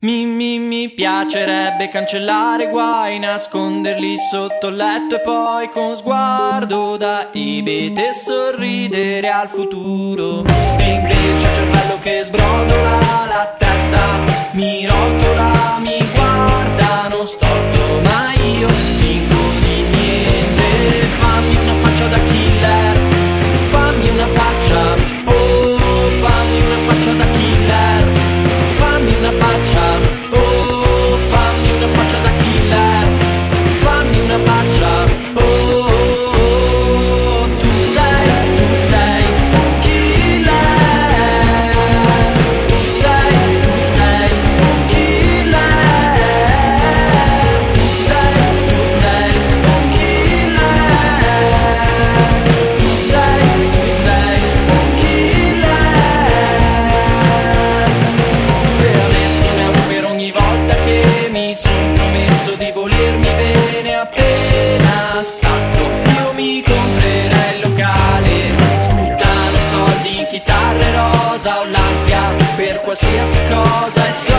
Mi piacerebbe cancellare guai, nasconderli sotto il letto e poi con sguardo da ibete sorridere al futuro. E invece il cervello che sbrodola, la testa mi rotola, mi guarda non storto, ma io fingo di niente. Fammi una faccia da killer, fammi una faccia, oh, fammi una faccia da killer, fammi una faccia, oh, fammi una faccia da killer, fammi una faccia, oh, tu sei un killer, tu sei un killer, tu sei un killer, tu sei un killer. Se avessi un euro per ogni volta che mi son promesso di volermi bene, appena stacco io mi comprerei il locale, sputtano soldi in chitarre rosa, ho l'ansia per qualsiasi cosa e